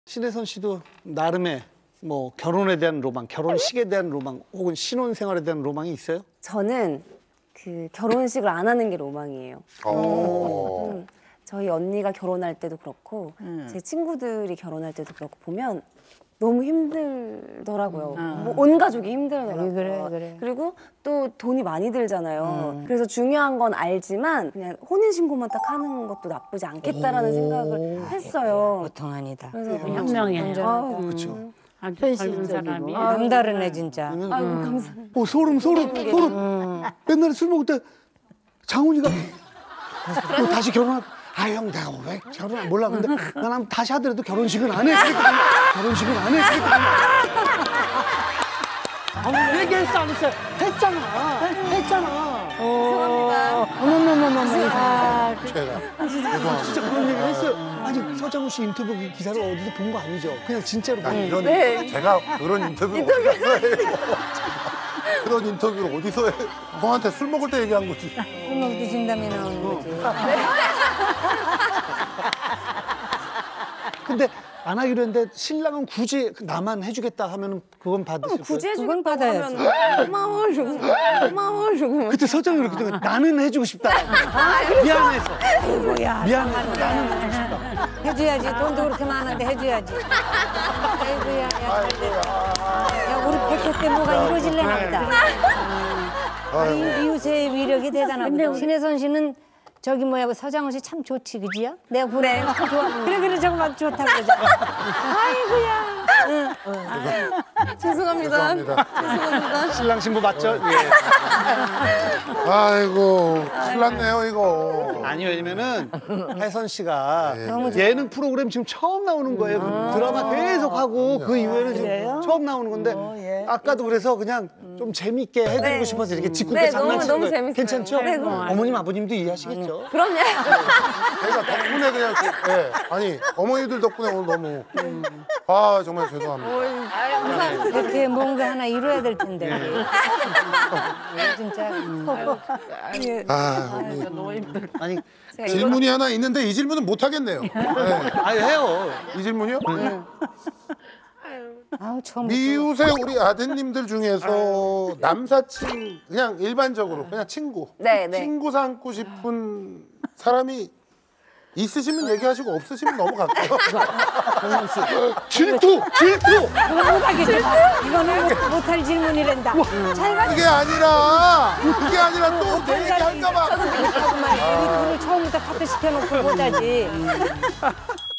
신혜선 씨도 나름의 뭐 결혼에 대한 로망, 결혼식에 대한 로망, 혹은 신혼생활에 대한 로망이 있어요? 저는 그 결혼식을 안 하는 게 로망이에요. 저희 언니가 결혼할 때도 그렇고 제 친구들이 결혼할 때도 그렇고 보면 너무 힘들더라고요. 뭐 온 가족이 힘들더라고요. 그래. 그리고 또 돈이 많이 들잖아요. 그래서 중요한 건 알지만 그냥 혼인신고만 딱 하는 것도 나쁘지 않겠다라는 생각을 했어요. 보통 아니다. 그래서 현명해. 그렇죠. 아주 젊은 사람이. 남다르네 진짜. 아이고 감사합니다. 소름. 맨날 술 먹을 때 장훈이가 또 다시 결혼할. 아 형 내가 왜 결혼 몰라. 근데 난 다시 하더라도 결혼식은 안 했으니까. 아무 얘기했어 안 했어요? 했잖아. 죄송합니다. 어머머머머머. 진짜 그런 얘기 했어요. 아니 서장훈 씨 인터뷰 기사를 어디서 본 거 아니죠? 그냥 진짜로. 이런 네. 제가 그런 인터뷰를 어디서 해요? 그런 인터뷰를 어디서 해? 형한테 술 먹을 때 얘기한 거지. 술 먹을 때 진담이 나오는 거지. 근데 안 하기로 했는데 신랑은 굳이 나만 해주겠다 하면은 그건 받으실 거예요? 굳이 그건 해주겠다고 받아야지. 하면 고마워. 그때 서장이 그렇게 된 거야. 나는 해주고 싶다. 미안해서. 미안해서 나는 해주고 싶다. 해줘야지. 돈도 그렇게 많은데 해줘야지. 아이고야. 야, 우리 백호 때 뭐가 이루어질래나 보다. 이웃의 위력이 대단하거든. 신혜선 씨는 저기 뭐야 서장훈 씨 참 좋지 그지요? 내가 보내 참 좋아. 그래 정말 좋다고 그러자. 아이고야. 죄송합니다. 신랑 신부 맞죠? 예. 아이고 큰일 났네요 이거. 아니 왜냐면은 혜선 씨가 예능 프로그램 지금 처음 나오는 거예요. 드라마 계속 하고 그 이후에는 지금 처음 나오는 건데 아까도 그래서 그냥 좀 재밌게 해드리고 싶어서 이렇게 짓궂게 장난치는 너무 거예요. 재밌어요. 괜찮죠? 네, 너무. 어머님 아버님도 이해하시겠죠? 그럼요. 제가 덕분에 그냥 아니 어머니들 덕분에 오늘 너무 아 정말 죄송합니다. 이렇게 뭔가 하나 이루어야 될 텐데. 진짜. 너무 힘들어. 아니 질문이 하나 있는데 이 질문은 못 하겠네요. 아니 해요. 이 질문이요? 아우 처음. 미웃의 우리 아드님들 중에서 남사친 그냥 일반적으로 그냥 친구 네. 친구 삼고 싶은 사람이 있으시면 얘기하시고 없으시면 넘어갈게요. 질투! 이거는 못할 질문이란다. 그게 아니라 또 어떤 얘기 할까봐. 우리 둘을 처음부터 카트 시켜놓고 보자지.